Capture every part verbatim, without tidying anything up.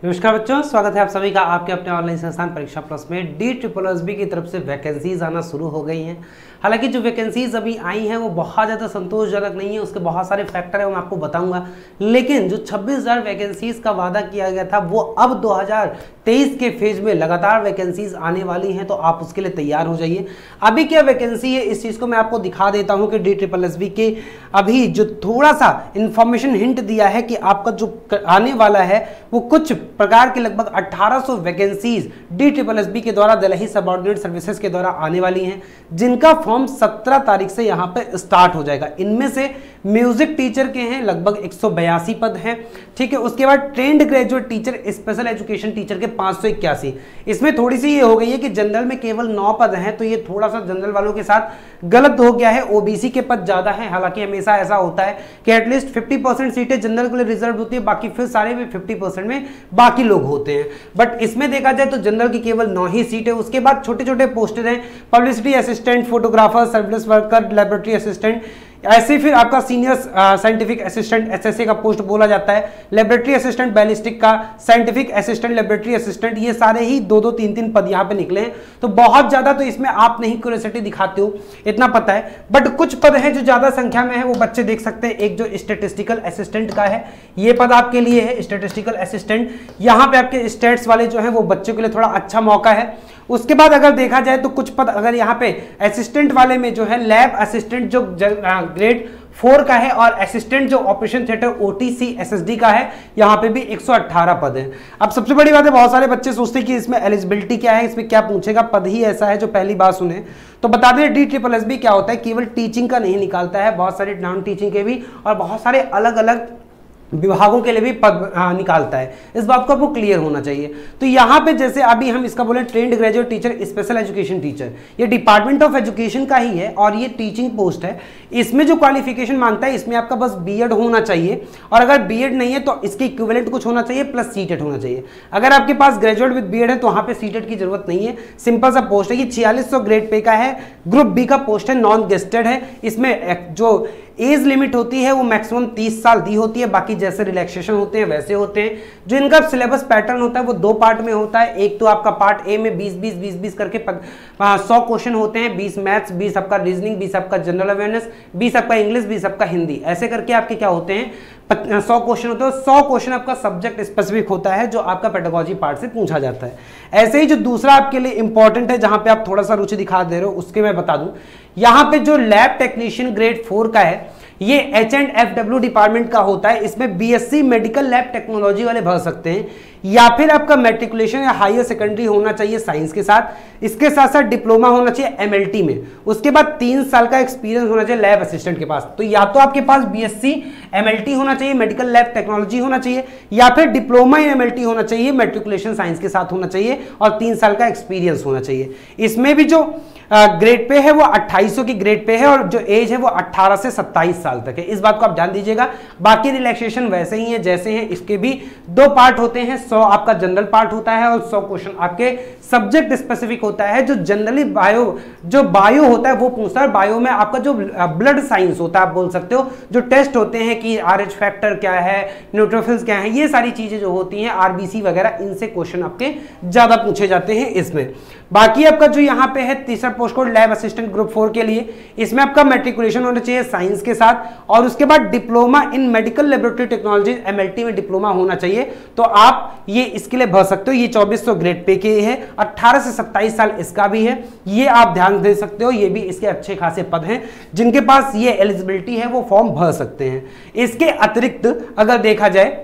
नमस्कार बच्चों, स्वागत है आप सभी का आपके अपने ऑनलाइन संस्थान परीक्षा प्लस में। डी ट्रिपल एस बी की तरफ से वैकेंसीज आना शुरू हो गई हैं। हालांकि जो वैकेंसीज अभी आई हैं वो बहुत ज़्यादा संतोषजनक नहीं है, उसके बहुत सारे फैक्टर हैं, वो मैं आपको बताऊंगा। लेकिन जो छब्बीस हज़ार वैकेंसीज का वादा किया गया था वो अब दो हज़ार तेईस के फेज में लगातार वैकेंसीज आने वाली हैं, तो आप उसके लिए तैयार हो जाइए। अभी क्या वैकेंसी है इस चीज़ को मैं आपको दिखा देता हूँ कि डी ट्रिपल एस बी के अभी जो थोड़ा सा इंफॉर्मेशन हिंट दिया है कि आपका जो आने वाला है वो कुछ प्रकार के लगभग अठारह सौ vacancies D triple S B के द्वारा दिल्ली सबऑर्डिनेट सर्विसेज के द्वारा आने वाली हैं, जिनका फॉर्म सत्रह तारीख से यहाँ पे स्टार्ट हो जाएगा। इनमें से म्यूजिक टीचर के हैं लगभग एक सौ बयासी पद हैं, ठीक है। उसके बाद trained graduate teacher, special education teacher के पाँच सौ इक्यासी। इसमें थोड़ी सी ये हो गई है कि जनरल में केवल नौ पद हैं, तो ये थोड़ा सा जनरल वालों के साथ गलत हो गया है। ओबीसी के पद ज्यादा हैं, हालांकि हमेशा ऐसा होता है कि एटलीस्ट पचास परसेंट सीटें जनरल के लिए रिजर्व होती है, बाकी फिर सारे में पचास परसेंट में बाकी लोग होते हैं। बट इसमें देखा जाए तो जनरल की केवल नौ ही सीट है। उसके बाद छोटे छोटे पोस्टर हैं, publicity assistant, photographer, service worker, laboratory assistant, ऐसे फिर आपका सीनियर साइंटिफिक असिस्टेंट एसएससी का पोस्ट बोला जाता है, लेबोरेटरी असिस्टेंट बैलिस्टिक का, साइंटिफिक असिस्टेंट, लेबोरेटरी असिस्टेंट, ये सारे ही दो दो तीन तीन पद यहाँ पे निकले हैं। तो बहुत ज्यादा तो इसमें आप नहीं क्यूरियोसिटी दिखाते हो, इतना पता है। बट कुछ पद हैं जो ज्यादा संख्या में है, वो बच्चे देख सकते हैं। एक जो स्टैटिस्टिकल असिस्टेंट का है, ये पद आपके लिए है स्टैटिस्टिकल असिस्टेंट। यहाँ पे आपके स्टेट्स वाले जो है वो बच्चों के लिए थोड़ा अच्छा मौका है। उसके बाद अगर देखा जाए तो कुछ पद अगर यहाँ पे असिस्टेंट वाले में जो है लैब असिस्टेंट जो ग्रेड फोर का है, और असिस्टेंट जो ऑपरेशन थिएटर ओटीसी एसएसडी का है, यहाँ पे भी एक सौ अठारह पद है। अब सबसे बड़ी बात है, बहुत सारे बच्चे सोचते हैं कि इसमें एलिजिबिलिटी क्या है, इसमें क्या पूछेगा, पद ही ऐसा है जो पहली बार सुने। तो बता दें डी ट्रिपल एस बी क्या होता है, केवल टीचिंग का नहीं निकालता है, बहुत सारे नॉन टीचिंग के भी और बहुत सारे अलग अलग विभागों के लिए भी पद हाँ, निकालता है। इस बात को आपको क्लियर होना चाहिए। तो यहाँ पे जैसे अभी हम इसका बोले trained graduate teacher, special education teacher, ये डिपार्टमेंट ऑफ एजुकेशन का ही है और ये टीचिंग पोस्ट है। इसमें जो क्वालिफिकेशन मांगता है, इसमें आपका बस बीएड होना चाहिए, और अगर बीएड नहीं है तो इसके इक्विवेलेंट कुछ होना चाहिए, प्लस सीटेट होना चाहिए। अगर आपके पास ग्रेजुएट विद बीएड है तो वहाँ पे सीटेट की जरूरत नहीं है, सिंपल सा पोस्ट है। ये छियालीस सौ ग्रेड पे का है, ग्रुप बी का पोस्ट है, नॉन गेस्टेड है। इसमें जो एज लिमिट होती है वो मैक्सिमम तीस साल दी होती है, बाकी जैसे रिलैक्सेशन होते हैं वैसे होते हैं। जो इनका सिलेबस पैटर्न होता है वो दो पार्ट में होता है। एक तो आपका पार्ट ए में बीस बीस बीस बीस करके सौ क्वेश्चन होते हैं, बीस मैथ्स, बीस आपका रीजनिंग, बीस आपका जनरल अवेयरनेस, बीस आपका इंग्लिश, बीस आपका हिंदी, ऐसे करके आपके क्या होते हैं सौ क्वेश्चन होते हैं। सौ क्वेश्चन आपका सब्जेक्ट स्पेसिफिक होता है जो आपका पेडागोजी पार्ट से पूछा जाता है। ऐसे ही जो दूसरा आपके लिए इंपॉर्टेंट है, जहां पे आप थोड़ा सा रुचि दिखा दे रहे हो, उसके मैं बता दूं, यहां पे जो लैब टेक्नीशियन ग्रेड फोर का है, ये H and F W department का होता है। इसमें बीएससी मेडिकल लैब टेक्नोलॉजी वाले भर सकते हैं, या फिर आपका मैट्रिकुलेशन या हायर सेकेंडरी होना चाहिए साइंस के साथ। इसके साथ साथ डिप्लोमा होना चाहिए एमएलटी में। उसके बाद तीन साल का एक्सपीरियंस होना चाहिए लैब असिस्टेंट के पास। तो या तो आपके पास बीएससी एमएलटी होना चाहिए, मेडिकल लैब टेक्नोलॉजी होना चाहिए, या फिर डिप्लोमा एमएलटी होना चाहिए, मैट्रिकुलेशन साइंस के साथ होना चाहिए, और तीन साल का एक्सपीरियंस होना चाहिए। इसमें भी जो ग्रेड पे है वो अट्ठाईस सौ की ग्रेड पे है, और जो एज है वो अट्ठारह से सत्ताईस साल तक है। इस बात को आप जान दीजिएगा। बाकी रिलैक्सेशन वैसे ही है जैसे हैं। इसके भी दो पार्ट होते हैं, सौ आपका जनरल पार्ट होता है और सौ क्वेश्चन आपके सब्जेक्ट स्पेसिफिक होता है। जो जनरली बायो जो बायो होता है वो पूछता है। बायो में आपका जो ब्लड साइंस होता है, आप बोल सकते हो, जो टेस्ट होते हैं कि आरएच फैक्टर क्या है, न्यूट्रोफिल्स क्या है, ये सारी चीजें जो होती हैं, आरबीसी वगैरह, इनसे क्वेश्चन आपके ज्यादा पूछे जाते हैं इसमें। बाकी आपका जो यहाँ पे है तीसरा post code lab assistant group four के लिए, इसमें आपका मैट्रिकुलेशन होना चाहिए साइंस के साथ, और उसके बाद diploma in medical laboratory technology MLT में डिप्लोमा होना चाहिए। तो आप ये इसके लिए भर सकते हो। ये चौबीस सौ ग्रेड पे के है, अट्ठारह से सत्ताईस साल इसका भी है, ये आप ध्यान दे सकते हो। ये भी इसके अच्छे खासे पद हैं, जिनके पास ये एलिजिबिलिटी है वो फॉर्म भर सकते हैं। इसके अतिरिक्त अगर देखा जाए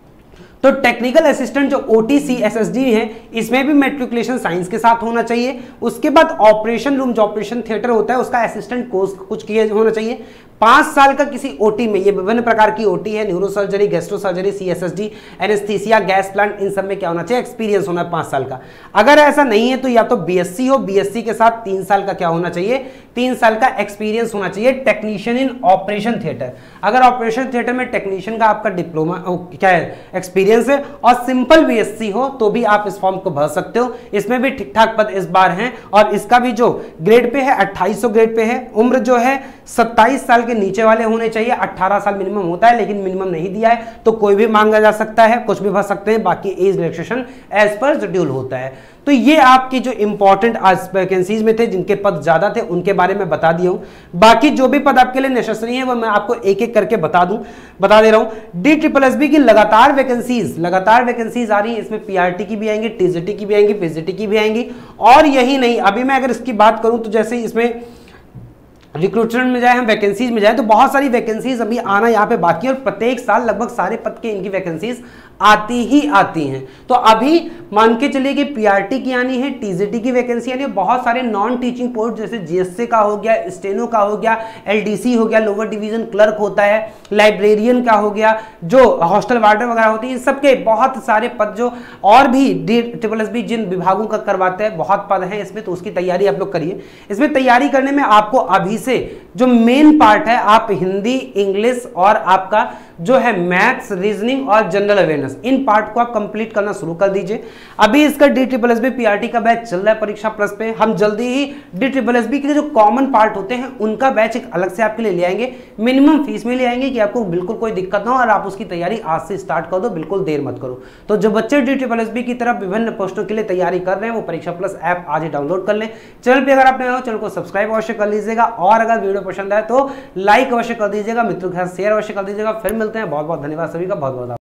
तो टेक्निकल असिस्टेंट जो ओटीसी एसएसडी है, इसमें भी मैट्रिकुलेशन साइंस के साथ होना चाहिए। उसके बाद ऑपरेशन रूम जो ऑपरेशन थिएटर होता है उसका असिस्टेंट कोर्स कुछ किया होना चाहिए। पांच साल का किसी ओटी में, ये विभिन्न प्रकार की ओटी है, neuro surgery, gastro surgery, CSSD, anaesthesia, gas plant, इन सब में क्या होना चाहिए, एक्सपीरियंस होना है पांच साल का। अगर ऐसा नहीं है तो या तो बीएससी हो, बीएससी के साथ तीन साल का क्या होना चाहिए, तीन साल का एक्सपीरियंस होना चाहिए टेक्नीशियन इन ऑपरेशन थिएटर। अगर ऑपरेशन थिएटर में टेक्नीशियन का आपका डिप्लोमा क्या है, एक्सपीरियंस है, और सिंपल बीएससी हो तो भी आप इस फॉर्म को भर सकते हो। इसमें भी ठीक ठाक पद इस बार हैं, और इसका भी जो ग्रेड पे है अट्ठाईस सौ ग्रेड पे है। उम्र जो है सत्ताईस साल के नीचे वाले होने चाहिए, अट्ठारह साल मिनिमम होता है लेकिन मिनिमम नहीं दिया है, तो कोई भी मांगा जा सकता है, कुछ भी भर सकते हैं, बाकी age relaxation as per schedule होता है। तो ये आपकी जो इंपॉर्टेंट आज वैकेंसीज में थे, जिनके पद ज्यादा थे, उनके बारे में बता दिया हूं। बाकी जो भी पद आपके लिए नेसेसरी है वो मैं आपको एक एक करके बता दूं बता दे रहा हूं। डी ट्रिपल एस बी की लगातार वैकेंसीज लगातार वैकेंसीज आ रही है, इसमें पीआरटी की भी आएंगी, टीजीटी की भी आएंगी, पीजीटी की भी आएंगी। और यही नहीं, अभी मैं अगर इसकी बात करूं तो जैसे इसमें रिक्रूटमेंट में जाए, हम वैकेंसीज में जाए, तो बहुत सारी वैकेंसीज अभी आना यहाँ पे बाकी है और प्रत्येक साल लगभग सारे पद के इनकी वैकेंसीज आती ही आती हैं। तो अभी मान के चलिए कि पीआरटी की आनी है, टीजीटी की वैकेंसी आनी है, बहुत सारे नॉन टीचिंग पोस्ट जैसे जीएससी का हो गया, स्टेनो का हो गया, एलडीसी हो गया, लोअर डिवीजन क्लर्क होता है, लाइब्रेरियन का हो गया, जो हॉस्टल वार्डन वगैरह होती है, इन सबके बहुत सारे पद जो और भी डी ट्रिपल एस बी जिन विभागों का करवाते हैं, बहुत पद हैं इसमें, तो उसकी तैयारी आप लोग करिए। इसमें तैयारी करने में आपको अभी से जो मेन पार्ट है, आप हिंदी, इंग्लिश और आपका जो है मैथ्स, रीजनिंग और जनरल अवेयरनेस, इन पार्ट को आप कंप्लीट करना शुरू कर दीजिए। अभी इसका D triple S B PRT का बैच चल रहा है परीक्षा प्लस पे, हम जल्दी ही डी ट्रिपल एस बी के जो कॉमन पार्ट होते हैं उनका बैच एक अलग से आपके लिए ले आएंगे, मिनिमम फीस में ले आएंगे कि आपको बिल्कुल कोई दिक्कत ना हो और आप उसकी तैयारी आज से स्टार्ट कर दो, बिल्कुल देर मत करो। तो जो बच्चे डी ट्रिपल एस बी की तरफ विभिन्न पोस्टों के लिए तैयारी कर रहे हैं वो परीक्षा प्लस ऐप आज ही डाउनलोड कर लें। चैनल पे अगर आप नए हो, चैनल को सब्सक्राइब अवश्य कर लीजिएगा और अगर वीडियो पसंद आए तो लाइक अवश्य कर दीजिएगा, मित्रों के साथ शेयर अवश्य कर दीजिएगा। फिर मिलते हैं, बहुत बहुत धन्यवाद सभी का, बहुत बहुत